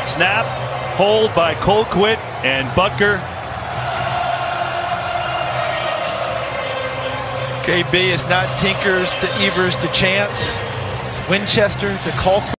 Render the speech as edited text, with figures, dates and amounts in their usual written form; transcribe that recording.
Snap, hold by Colquitt and Butker. KB is not Tinkers to Evers to Chance. It's Winchester to Colquitt.